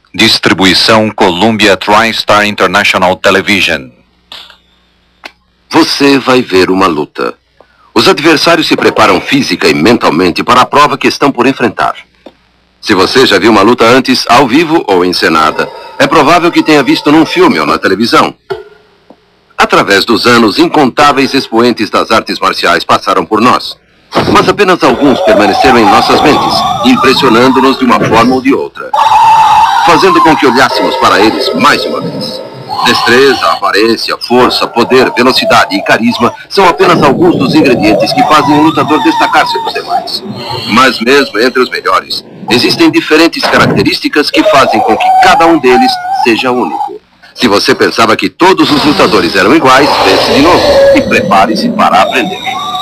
Distribuição Columbia TriStar International Television. Você vai ver uma luta. Os adversários se preparam física e mentalmente para a prova que estão por enfrentar. Se você já viu uma luta antes, ao vivo ou encenada, é provável que tenha visto num filme ou na televisão. Através dos anos, incontáveis expoentes das artes marciais passaram por nós. Mas apenas alguns permaneceram em nossas mentes, impressionando-nos de uma forma ou de outra, fazendo com que olhássemos para eles mais uma vez. Destreza, aparência, força, poder, velocidade e carisma são apenas alguns dos ingredientes que fazem um lutador destacar-se dos demais. Mas mesmo entre os melhores, existem diferentes características que fazem com que cada um deles seja único. Se você pensava que todos os lutadores eram iguais, pense de novo e prepare-se para aprender.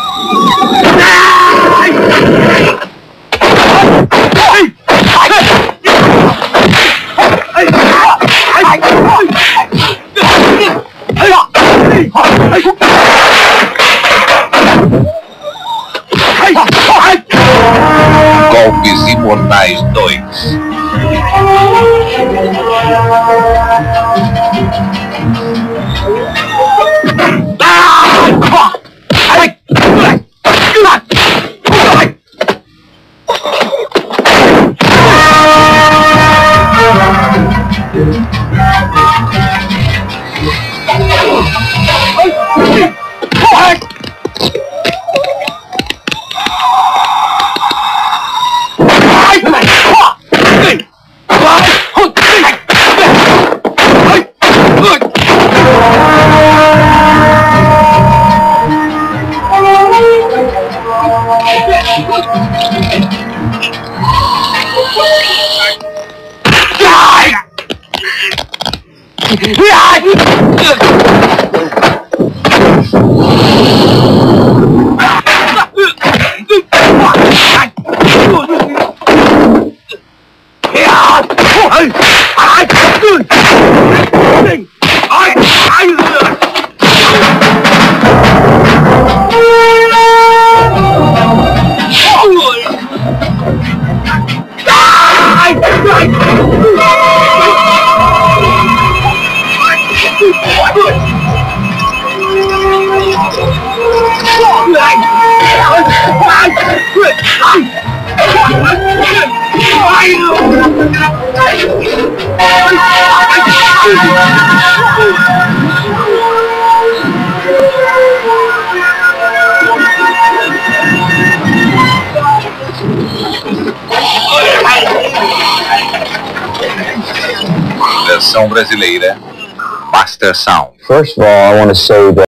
Golpes Imortais 2. Versão brasileira, Master Sound. First of all, I want to say that